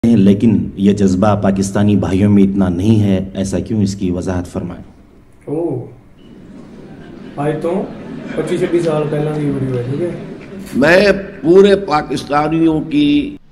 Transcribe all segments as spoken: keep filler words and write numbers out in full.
لیکن یہ جذبہ پاکستانی بھائیوں میں اتنا نہیں ہے، ایسا کیوں؟ اس کی وضاحت فرمائیں۔ اوہ آج تو پچیس چھبیس سال پہلا کی ویڈیو ہے، ٹھیک ہے۔ میں پورے پاکستانیوں کی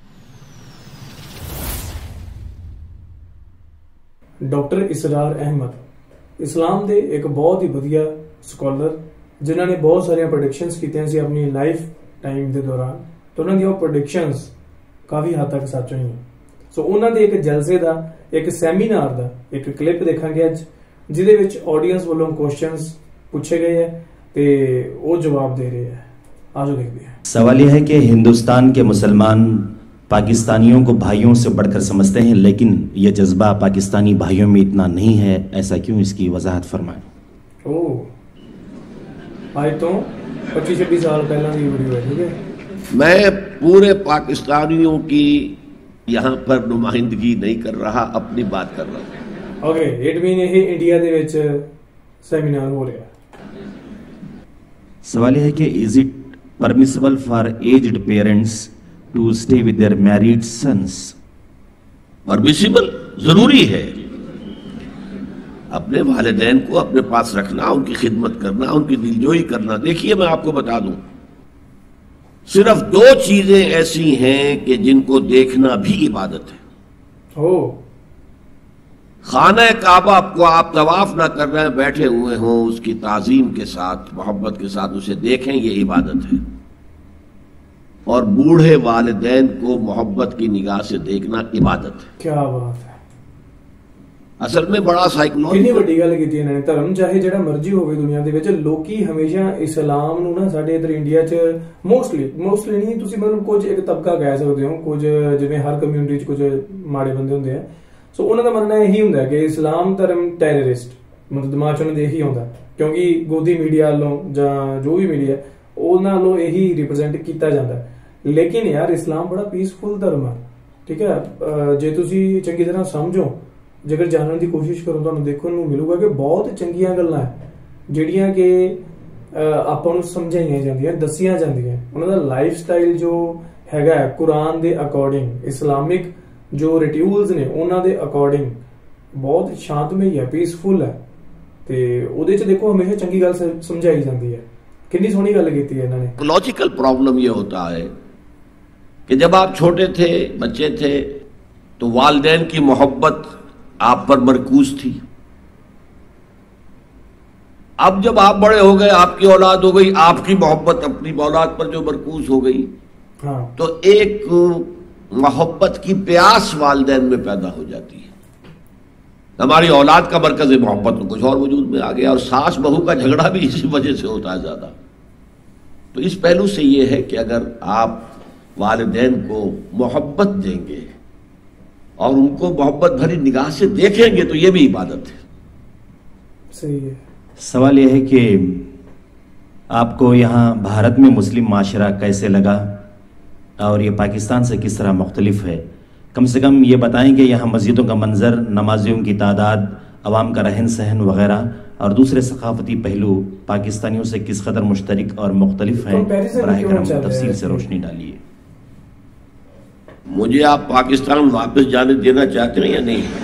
ڈاکٹر اسرار احمد اسلام دے ایک بہت ہی ودیا سکالر جنہوں نے بہت سارے پروڈکشنز کیتے ہیں اپنی لائف ٹائم دے دوران، تو انہوں نے وہ پروڈکشنز کافی حد تک سچ ہوئی ہیں۔ سو انہوں نے ایک جلسے دا ایک سیمینار دا ایک کلپ دیکھا گیا جہدے وچ آڈینس والوں کوشچنز پوچھے گئے ہیں تے وہ جواب دے رہے ہیں۔ آجو دیکھتے ہیں۔ سوال یہ ہے کہ ہندوستان کے مسلمان پاکستانیوں کو بھائیوں سے بڑھ کر سمجھتے ہیں، لیکن یہ جذبہ پاکستانی بھائیوں میں اتنا نہیں ہے، ایسا کیوں؟ اس کی وضاحت فرمائیں۔ اوہ آج تو پچیس چھبیس سال پہلا کی ویڈیو ہے، ٹھیک ہے۔ میں پورے پاکستانیوں کی یہاں پر نمائندگی نہیں کر رہا، اپنی بات کر رہا ہوں۔ اوکے اٹ مین یہ انڈیا دے وچ سیمینار ہو رہا ہے۔ سوال یہ ہے کہ is it permissible for aged parents to stay with their married sons? Permissible ضروری ہے، اپنے والدین کو اپنے پاس رکھنا، ان کی خدمت کرنا، ان کی دلجوئی کرنا۔ دیکھیے میں آپ کو بتا دوں، صرف دو چیزیں ایسی ہیں کہ جن کو دیکھنا بھی عبادت ہے۔ او خانہ کعبہ کو آپ طواف نہ کر رہے ہیں، بیٹھے ہوئے ہوں، اس کی تعظیم کے ساتھ محبت کے ساتھ اسے دیکھیں، یہ عبادت ہے۔ اور بوڑھے والدین کو محبت کی نگاہ سے دیکھنا عبادت ہے۔ کیا بات ہے، اصل میں بڑا سائیکولوجی کتنی وڈی گل کیتی انہوں نے۔ دھرم چاہے جڑا مرضی ہوگی دنیا دے وچ، لوکی ہمیشہ اسلام نو نا ساڈے ادھر انڈیا چ موسٹلی موسٹلی نہیں، تسی مطلب کچھ ایک طبقہ کہہ سکتے ہو، کچھ جویں ہر کمیونٹی چ کچھ ماڑے بندے ہوندے ہیں، سو انہوں کا مننا یہی ہوندا ہے کہ اسلام دھرم ٹیررسٹ، مطلب دماغ چ انہوں نے یہی ہوندا، کیونکہ گودی میڈیا والوں جاں جو بھی میڈیا انہاں والوں یہی ریپرزینٹ کیتا جاندا ہے۔ لیکن یار اسلام بڑا پیسفل دھرم ہے، ٹھیک ہے۔ جے تسی چنگی طرح سمجھو، جے جاننے کی کوشش کرو تو دیکھنے کو ملے گا کہ بہت چنگیاں گلاں ہیں جہاں کہ آپاں نوں سمجھائیاں جاندیاں، دسیاں جاندیاں۔ انہاں دا لائف سٹائل جو ہیگا ہے قرآن دے اکارڈنگ، اسلامک جو ریٹیولز نے انہاں دے اکارڈنگ بہت شانتمئی ہے، پیسفل ہے، تے اودے چ دیکھو ہمیشہ چنگی گل سمجھائی جاندی ہے۔ کنی سونی گل کیتی ہے انہوں نے۔ لوجیکل پرابلم یہ ہوتا ہے کہ جب آپ چھوٹے تھے، بچے تھے، تو والدین کی محبت آپ پر مرکوز تھی۔ اب جب آپ بڑے ہو گئے، آپ کی اولاد ہو گئی، آپ کی محبت اپنی اولاد پر جو مرکوز ہو گئی، ہاں تو ایک محبت کی پیاس والدین میں پیدا ہو جاتی ہے۔ ہماری اولاد کا مرکز محبت میں کچھ اور وجود میں آ گیا، اور ساس بہو کا جھگڑا بھی اسی وجہ سے ہوتا ہے زیادہ۔ تو اس پہلو سے یہ ہے کہ اگر آپ والدین کو محبت دیں گے اور ان کو محبت بھری نگاہ سے دیکھیں گے تو یہ بھی عبادت ہے۔ صحیح ہے۔ سوال یہ ہے کہ آپ کو یہاں بھارت میں مسلم معاشرہ کیسے لگا اور یہ پاکستان سے کس طرح مختلف ہے؟ کم سے کم یہ بتائیں کہ یہاں مسجدوں کا منظر، نمازیوں کی تعداد، عوام کا رہن سہن وغیرہ اور دوسرے ثقافتی پہلو پاکستانیوں سے کس قدر مشترک اور مختلف ہیں؟ براہ کرم تفصیل سے روشنی ڈالیے۔ مجھے آپ پاکستان واپس جانے دینا چاہتے ہیں یا نہیں؟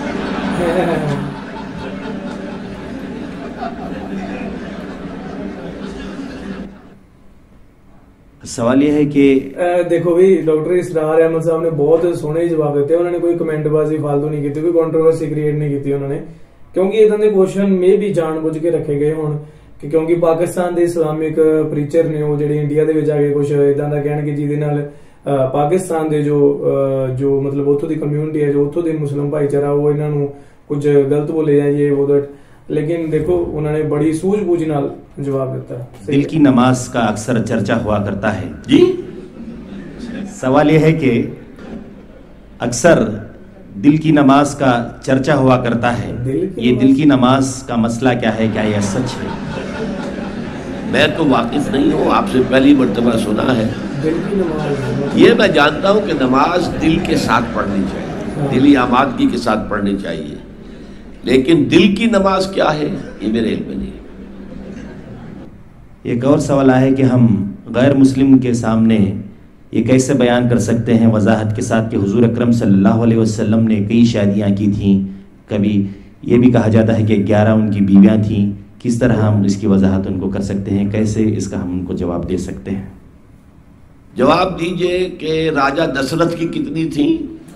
سوال یہ ہے کہ دیکھو بھی ڈاکٹر اسرار احمد صاحب نے بہت سونے جواب دیتے، انہوں نے کوئی کمنٹ بازی فالتو نہیں کی، کوئی کنٹروورسی کریٹ نہیں کی انہوں نے، کیونکہ ادھر کے کوشچن میں بھی جان بوجھ کے رکھے گئے ہون کہ کیونکہ پاکستان دے اسلامک پریچر نے وہ جڑے انڈیا دے وچ آ کے کچھ اداں دا کہن کہ جہدے نال پاکستان دے جو جو مطلب اتھوں دی کمیونٹی ہے، جو اتھوں دے مسلم بھائی چارہ، وہ انہاں نوں کچھ غلط بولے جائیں یہ وہ دیٹ، لیکن دیکھو انہوں نے بڑی سوجھ بوجھ نال جواب دیتا ہے۔ دل کی نماز کا اکثر چرچا ہوا کرتا ہے جی سوال یہ ہے کہ اکثر دل کی نماز کا چرچا ہوا کرتا ہے، یہ دل کی نماز کا مسئلہ کیا ہے؟ کیا یہ سچ ہے؟ میں تو واقف نہیں ہوں، آپ سے پہلی مرتبہ سنا ہے۔ دل کی نماز یہ میں جانتا ہوں کہ نماز دل کے ساتھ پڑھنی چاہیے، دلی آمادگی کے ساتھ پڑھنی چاہیے، لیکن دل کی نماز کیا ہے یہ میرے علم میں نہیں۔ ایک اور سوال ہے کہ ہم غیر مسلم کے سامنے یہ کیسے بیان کر سکتے ہیں وضاحت کے ساتھ کہ حضور اکرم صلی اللہ علیہ وسلم نے کئی شادیاں کی تھیں، کبھی یہ بھی کہا جاتا ہے کہ گیارہ ان کی بیویاں تھیں، کس طرح ہم اس کی وضاحت ان کو کر سکتے ہیں، کیسے اس کا ہم ان کو جواب دے سکتے ہیں؟ جواب دیجئے کہ راجہ دشرت کی کتنی تھیں،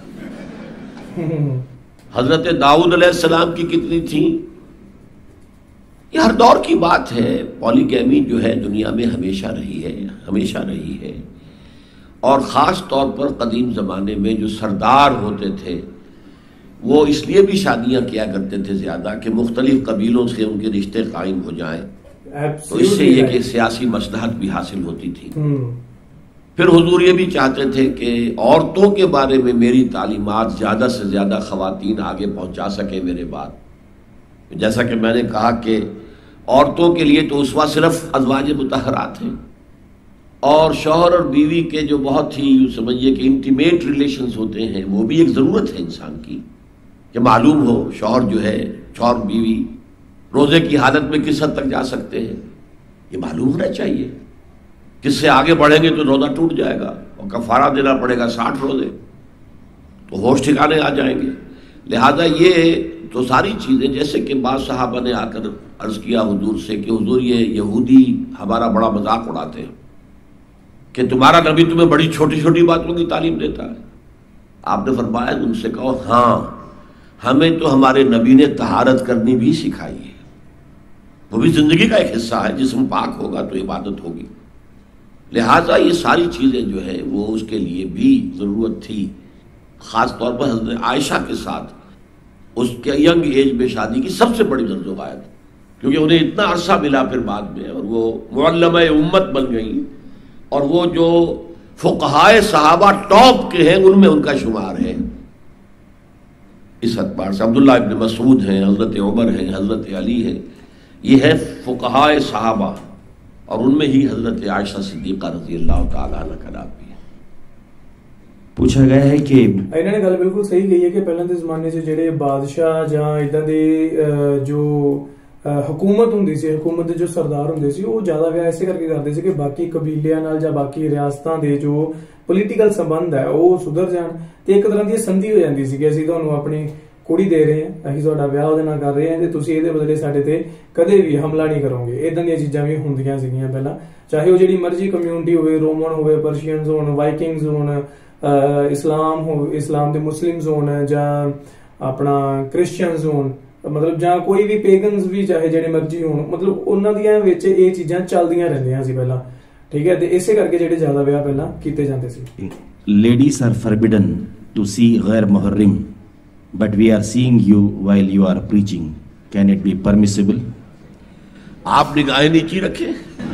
حضرت داؤد علیہ السلام کی کتنی تھیں؟ یہ ہر دور کی بات ہے. پولیگیمی جو ہے دنیا میں ہمیشہ رہی ہے، ہمیشہ رہی ہے. اور خاص طور پر قدیم زمانے میں جو سردار ہوتے تھے وہ اس لیے بھی شادیاں کیا کرتے تھے زیادہ کہ مختلف قبیلوں سے ان کے رشتے قائم ہو جائیں، تو اس سے یہ کہ سیاسی مصلحت بھی حاصل ہوتی تھی. پھر حضور یہ بھی چاہتے تھے کہ عورتوں کے بارے میں میری تعلیمات زیادہ سے زیادہ خواتین آگے پہنچا سکیں میرے بعد. جیسا کہ میں نے کہا کہ عورتوں کے لیے تو اسوہ صرف ازواج مطہرات ہیں، اور شوہر اور بیوی کے جو بہت ہی سمجھیے کہ انٹیمیٹ ریلیشنز ہوتے ہیں وہ بھی ایک ضرورت ہے انسان کی کہ معلوم ہو شوہر جو ہے، شوہر بیوی روزے کی حالت میں کس حد تک جا سکتے ہیں، یہ معلوم ہونا چاہیے. کس سے آگے بڑھیں گے تو روزہ ٹوٹ جائے گا اور کفارہ دینا پڑے گا ساٹھ روزے، تو ہوش ٹھکانے آ جائیں گے. لہذا یہ تو ساری چیزیں، جیسے کہ بعض صحابہ نے آ کر عرض کیا حضور سے کہ حضور یہ یہودی ہمارا بڑا مذاق اڑاتے ہیں کہ تمہارا نبی تمہیں بڑی چھوٹی چھوٹی باتوں کی تعلیم دیتا ہے. آپ نے فرمایا ان سے کہو ہاں ہمیں تو ہمارے نبی نے طہارت کرنی بھی سکھائی ہے، وہ بھی زندگی کا ایک حصہ ہے. جسم پاک ہوگا تو عبادت ہوگی. لہٰذا یہ ساری چیزیں جو ہے وہ اس کے لیے بھی ضرورت تھی. خاص طور پر حضرت عائشہ کے ساتھ اس کے ینگ ایج میں شادی کی سب سے بڑی زرد و غایت، کیونکہ انہیں اتنا عرصہ ملا پھر بعد میں، اور وہ معلمہ امت بن گئی، اور وہ جو فقہائے صحابہ ٹاپ کے ہیں ان میں ان کا شمار ہے. اس اعتبار سے عبداللہ ابن مسعود ہیں، حضرت عمر ہیں، حضرت علی ہیں، یہ ہے فقہائے صحابہ، اور ان میں ہی حضرت عائشہ صدیقہ رضی اللہ تعالیٰ عنہ کا نام بھی ہے. پوچھا گیا ہے کہ انہوں نے گل بالکل صحیح کہی ہے کہ پہلے کے زمانے سے جڑے بادشاہ جہاں ادھر دے جو حکومت ہوں سی، حکومت دے جو سردار ہوں سی، وہ زیادہ ویاہ ایسے کر کے کرتے سی کہ باقی قبیلیاں نال یا باقی ریاستاں دے جو پولیٹیکل سبند ہے وہ سدھر جان، تے ایک طرح دی سندھی ہو جاندی سی کہ اسی تانوں اپنی کڑی دے رہے ہیں، اسی تہاڈا ویاہ اودے نال کر رہے ہیں تے تسی اے بدلے ساڈے تے کدے بھی حملہ نہیں کرو گے. اداں دی چیزاں بھی ہوندیاں سیگیاں پہلا، چاہے وہ جڑی مرضی کمیونٹی ہوئے، رومن ہوئے، پرشینز ہون، وائکنگز ہون، اسلام ہو، اسلام دے مسلمز ہون، یا اپنا کرسچنز ہون، مطلب جہاں کوئی بھی پیگنز بھی چاہے جڑے مرضی ہون، مطلب انہاں دیاں وچ اے چیزاں چلدیاں رہندیاں سی پہلا. ٹھیک ہے، تے اسی کر کے جڑے زیادہ ویاہ پہلا کیتے جاندے سی. Ladies are forbidden to see غیر محرم but we are seeing you while you are preaching, can it be permissible? آپ نگاہیں نیچی رکھیں.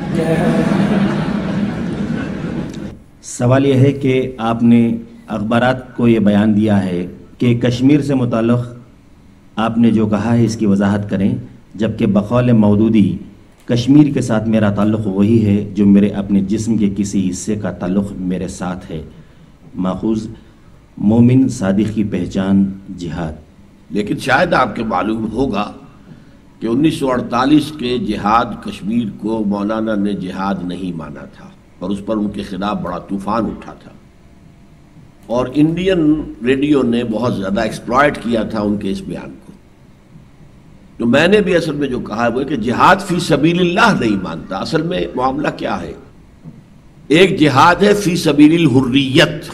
سوال یہ ہے کہ آپ نے اخبارات کو یہ بیان دیا ہے کہ کشمیر سے متعلق آپ نے جو کہا ہے اس کی وضاحت کریں، جبکہ بقول مودودی کشمیر کے ساتھ میرا تعلق وہی ہے جو میرے اپنے جسم کے کسی حصے کا تعلق میرے ساتھ ہے. ماخوذ مومن صادق کی پہچان جہاد. لیکن شاید آپ کے معلوم ہوگا کہ انیس سو اڑتالیس کے جہاد کشمیر کو مولانا نے جہاد نہیں مانا تھا، اور اس پر ان کے خلاف بڑا طوفان اٹھا تھا، اور انڈین ریڈیو نے بہت زیادہ ایکسپلائٹ کیا تھا ان کے اس بیان کو. تو میں نے بھی اصل میں جو کہا ہے وہ کہ جہاد فی سبیل اللہ نہیں مانتا. اصل میں معاملہ کیا ہے؟ ایک جہاد ہے فی سبیل الحریت،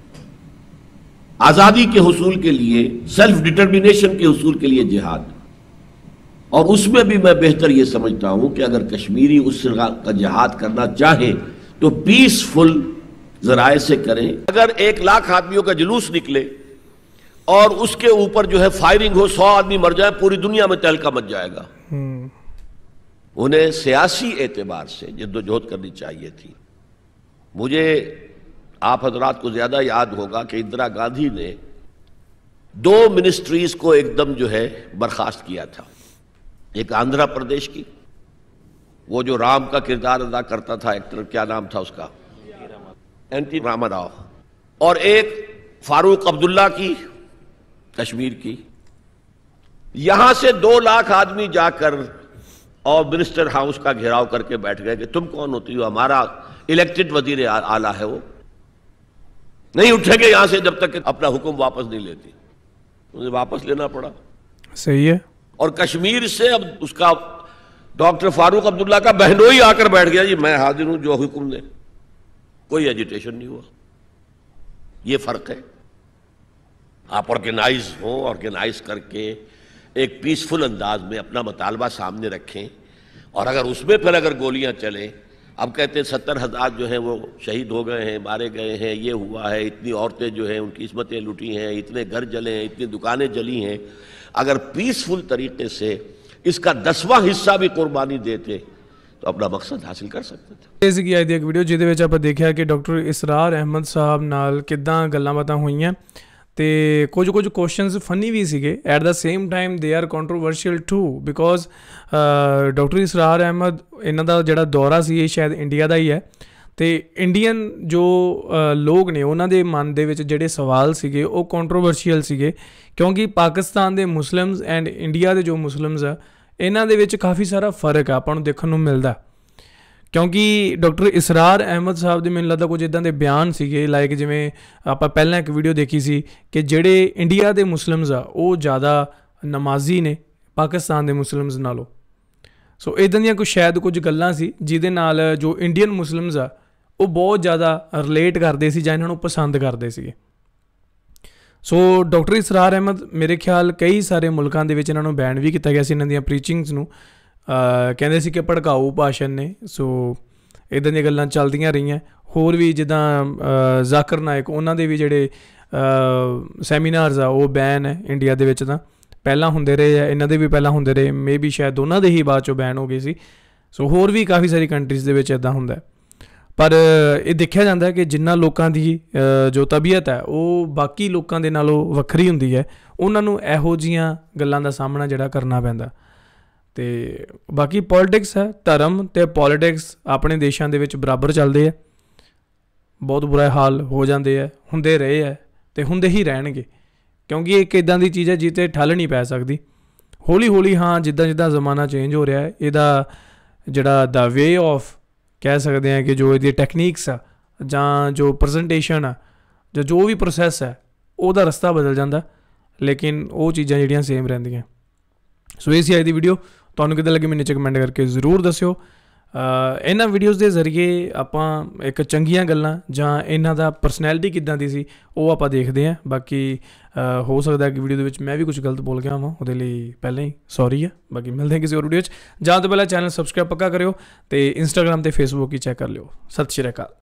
آزادی کے حصول کے لیے، سیلف ڈٹرمنیشن کے حصول کے لیے جہاد. اور اس میں بھی میں بہتر یہ سمجھتا ہوں کہ اگر کشمیری اس کا جہاد کرنا چاہیں تو پیسفل ذرائع سے کریں. اگر ایک لاکھ آدمیوں کا جلوس نکلے اور اس کے اوپر جو ہے فائرنگ ہو، سو آدمی مر جائے، پوری دنیا میں تہلکہ مچ جائے گا. انہیں سیاسی اعتبار سے جدوجہد کرنی چاہیے تھی. مجھے آپ حضرات کو زیادہ یاد ہوگا کہ اندرا گاندھی نے دو منسٹریز کو ایک دم جو ہے برخاست کیا تھا. ایک آندھرا پردیش کی، وہ جو رام کا کردار ادا کرتا تھا ایکٹر، کیا نام تھا اس کا، این ٹی راما راؤ، اور ایک فاروق عبداللہ کی کشمیر کی. یہاں سے دو لاکھ آدمی جا کر اور منسٹر ہاؤس کا گھیراؤ کر کے بیٹھ گئے کہ تم کون ہوتی ہو؟ ہمارا الیکٹڈ وزیر اعلیٰ ہے وہ. نہیں اٹھیں گے یہاں سے جب تک کہ اپنا حکم واپس نہیں لیتی. انہیں واپس لینا پڑا. صحیح ہے. اور کشمیر سے اب اس کا ڈاکٹر فاروق عبداللہ کا بہنوئی آ کر بیٹھ گیا جی میں حاضر ہوں جو حکم دے. کوئی ایجیٹیشن نہیں ہوا. یہ فرق ہے. آپ آرگنائز ہوں, آرگنائز کر کے ایک پیسفل انداز میں اپنا مطالبہ سامنے رکھیں, اور اگر اس میں پھر اگر گولیاں چلیں, اب کہتے ہیں ستر ہزار جو ہیں وہ شہید ہو گئے ہیں, مارے گئے ہیں, یہ ہوا ہے, اتنی عورتیں جو ہیں ان کی عصمتیں لوٹی ہیں, اتنے گھر جلے ہیں, اتنی دکانیں جلی ہیں. اگر پیسفل طریقے سے اس کا دسواں حصہ بھی قربانی دیتے تو اپنا مقصد حاصل کر سکتے تھے. ਇਸ ਕੀ ਆਈ ਦੀ ਇੱਕ ਵੀਡੀਓ ਜਿਹਦੇ ਵਿੱਚ ਆਪਾਂ ਦੇਖਿਆ ਕਿ ਡਾਕਟਰ ਇਸਰਾਰ ਅਹਿਮਦ ਸਾਹਿਬ ਨਾਲ ਕਿੱਦਾਂ ਗੱਲਾਂ ਬਾਤਾਂ ਹੋਈਆਂ ਤੇ ਕੁਝ ਕੁਝ ਕੁਐਸਚਨਸ ਫਨੀ ਵੀ ਸੀਗੇ. At the same time they are controversial too because doctor Israr Ahmed ਇਹਨਾਂ ਦਾ ਜਿਹੜਾ ਦੌਰਾ ਸੀ ਇਹ ਸ਼ਾਇਦ ਇੰਡੀਆ ਦਾ ਹੀ ਹੈ ਤੇ ਇੰਡੀਅਨ ਜੋ ਲੋਕ ਨੇ ਉਹਨਾਂ ਦੇ ਮਨ ਦੇ ਵਿੱਚ ਜਿਹੜੇ ਸਵਾਲ ਸੀਗੇ ਉਹ ਕੰਟਰੋਵਰਸ਼ੀਅਲ ਸੀਗੇ ਕਿਉਂਕਿ ਪਾਕਿਸਤਾਨ ਦੇ ਮੁਸਲਿਮਸ ਐਂਡ ਇੰਡੀਆ ਦੇ ਜੋ ਮੁਸਲਿਮਸ ਆ ਇਹਨਾਂ ਦੇ ਵਿੱਚ ਕਾਫੀ ਸਾਰਾ ਫਰਕ ਆ ਆਪਾਂ ਨੂੰ ਦੇਖਣ ਨੂੰ ਮਿਲਦਾ ਕਿਉਂਕਿ ਡਾਕਟਰ ਇਸਰਾਰ ਅਹਿਮਦ ਸਾਹਿਬ ਦੇ ਮੈਨੂੰ ਲੱਗਦਾ ਕੁਝ ਇੱਦਾਂ ਦੇ ਬਿਆਨ ਸੀਗੇ ਲਾਈਕ ਜਿਵੇਂ ਆਪਾਂ ਪਹਿਲਾਂ ਇੱਕ ਵੀਡੀਓ ਦੇਖੀ ਸੀ ਕਿ ਜਿਹੜੇ ਇੰਡੀਆ ਦੇ ਮੁਸਲਿਮਸ ਆ ਉਹ ਜ਼ਿਆਦਾ ਨਮਾਜ਼ੀ ਨੇ ਪਾਕਿਸਤਾਨ ਦੇ ਮੁਸਲਿਮਸ ਨਾਲੋਂ. ਸੋ ਇੱਦਾਂ ਦੀਆਂ ਕੁਝ ਸ਼ਾਇਦ ਕੁਝ ਗੱਲਾਂ ਸੀ ਜਿਹਦੇ ਨਾਲ ਜੋ ਇੰਡੀਅਨ ਮੁਸਲਿਮਸ ਆ ਉਹ ਬਹੁਤ ਜ਼ਿਆਦਾ ਰਿਲੇਟ ਕਰਦੇ ਸੀ ਜਾਂ ਇਹਨਾਂ ਨੂੰ ਪਸੰਦ ਕਰਦੇ ਸੀਗੇ. ਸੋ ਡਾਕਟਰ ਇਸਰਾਰ ਅਹਿਮਦ ਮੇਰੇ ਖਿਆਲ ਕਈ ਸਾਰੇ ਮੁਲਕਾਂ ਦੇ ਵਿੱਚ ਇਹਨਾਂ ਨੂੰ ਬੈਨ ਵੀ ਕੀਤਾ ਗਿਆ ਸੀ ਇਹਨਾਂ ਦੀਆਂ ਪ੍ਰੀਚਿੰਗਸ ਨੂੰ. ਕਹਿੰਦੇ ਸੀ ਕਿ ਭੜਕਾਊ ਭਾਸ਼ਣ ਨੇ. ਸੋ ਇੱਦਾਂ ਦੀਆਂ ਗੱਲਾਂ ਚੱਲਦੀਆਂ ਰਹੀਆਂ. ਹੋਰ ਵੀ ਜਿੱਦਾਂ ਜ਼ਾਕਿਰ ਨਾਇਕ ਉਹਨਾਂ ਦੇ ਵੀ ਜਿਹੜੇ ਸੈਮੀਨਾਰਸ ਆ ਉਹ ਬੈਨ ਹੈ ਇੰਡੀਆ ਦੇ ਵਿੱਚ. ਤਾਂ ਪਹਿਲਾਂ ਹੁੰਦੇ ਰਹੇ ਆ, ਇਹਨਾਂ ਦੇ ਵੀ ਪਹਿਲਾਂ ਹੁੰਦੇ ਰਹੇ, ਮੇ ਬੀ ਸ਼ਾਇਦ ਦੋਨਾਂ ਦੇ ਹੀ ਬਾਅਦ 'ਚੋਂ ਬੈਨ ਹੋ ਗਏ ਸੀ. ਸੋ ਹੋਰ ਵੀ ਕਾਫੀ ਸਾਰੀ ਕੰਟਰੀਜ਼ ਦੇ ਵਿੱਚ ਇੱਦਾਂ ਹੁੰਦਾ. ਪਰ ਇਹ ਦੇਖਿਆ ਜਾਂਦਾ ਕਿ ਜਿਨ੍ਹਾਂ ਲੋਕਾਂ ਦੀ ਜੋ ਤਬੀਅਤ ਹੈ ਉਹ ਬਾਕੀ ਲੋਕਾਂ ਦੇ ਨਾਲੋਂ ਵੱਖਰੀ ਹੁੰਦੀ ਹੈ ਉਹਨਾਂ ਨੂੰ ਇਹੋ ਜਿਹੀਆਂ ਗੱਲਾਂ ਦਾ ਸਾਹਮਣਾ ਜਿਹੜਾ ਕਰਨਾ ਪੈਂਦਾ. ਅਤੇ ਬਾਕੀ ਪੋਲੀਟਿਕਸ ਹੈ, ਧਰਮ ਅਤੇ ਪੋਲੀਟਿਕਸ ਆਪਣੇ ਦੇਸ਼ਾਂ ਦੇ ਵਿੱਚ ਬਰਾਬਰ ਚੱਲਦੇ ਹੈ. ਬਹੁਤ ਬੁਰਾ ਹਾਲ ਹੋ ਜਾਂਦੇ ਹੈ, ਹੁੰਦੇ ਰਹੇ ਹੈ ਅਤੇ ਹੁੰਦੇ ਹੀ ਰਹਿਣਗੇ ਕਿਉਂਕਿ ਇਹ ਇੱਕ ਇੱਦਾਂ ਦੀ ਚੀਜ਼ ਹੈ ਜਿਹਤੇ ਠੱਲ ਨਹੀਂ ਪੈ ਸਕਦੀ. ਹੌਲੀ ਹੌਲੀ ਹਾਂ ਜਿੱਦਾਂ ਜਿੱਦਾਂ ਜ਼ਮਾਨਾ ਚੇਂਜ ਹੋ ਰਿਹਾ ਹੈ ਇਹਦਾ ਜਿਹੜਾ ਦਾ ਵੇ ਆਫ ਕਹਿ ਸਕਦੇ ਹਾਂ ਕਿ ਜੋ ਇਹਦੀ ਟੈਕਨੀਕਸ ਆ ਜਾਂ ਜੋ ਪ੍ਰੈਜੈਂਟੇਸ਼ਨ ਆ ਜਾਂ ਜੋ ਵੀ ਪ੍ਰੋਸੈਸ ਹੈ ਉਹਦਾ ਰਸਤਾ ਬਦਲ ਜਾਂਦਾ ਲੇਕਿਨ ਉਹ ਚੀਜ਼ਾਂ ਜਿਹੜੀਆਂ ਸੇਮ ਰਹਿੰਦੀਆਂ. ਸੋ ਇਹ ਸੀ ਅੱਜ ਦੀ ਵੀਡੀਓ. ਤੁਹਾਨੂੰ ਕਿੱਦਾਂ ਲੱਗੀ ਮੈਨੂੰ ਨੀਚੇ ਕਮੈਂਟ ਕਰਕੇ ਜ਼ਰੂਰ ਦੱਸਿਓ. ਇਹਨਾਂ ਵੀਡੀਓਜ਼ ਦੇ ਜ਼ਰੀਏ ਆਪਾਂ ਇੱਕ ਚੰਗੀਆਂ ਗੱਲਾਂ ਜਾਂ ਇਹਨਾਂ ਦਾ ਪਰਸਨੈਲਿਟੀ ਕਿੱਦਾਂ ਦੀ ਸੀ ਉਹ ਆਪਾਂ ਦੇਖਦੇ ਹਾਂ. ਬਾਕੀ ਹੋ ਸਕਦਾ ਕਿ ਵੀਡੀਓ ਦੇ ਵਿੱਚ ਮੈਂ ਵੀ ਕੁਝ ਗਲਤ ਬੋਲ ਗਿਆ ਹਾਂ, ਉਹਦੇ ਲਈ ਪਹਿਲਾਂ ਹੀ ਸੌਰੀ ਆ. ਬਾਕੀ ਮਿਲਦੇ ਹਾਂ ਕਿਸੇ ਹੋਰ ਵੀਡੀਓ 'ਚ. ਜਾਂ ਤੋਂ ਪਹਿਲਾਂ ਚੈਨਲ ਸਬਸਕ੍ਰਾਈਬ ਪੱਕਾ ਕਰਿਓ ਅਤੇ ਇੰਸਟਾਗ੍ਰਾਮ ਅਤੇ ਫੇਸਬੁੱਕ ਹੀ ਚੈੱਕ ਕਰ ਲਿਓ. ਸਤਿ ਸ਼੍ਰੀ ਅਕਾਲ.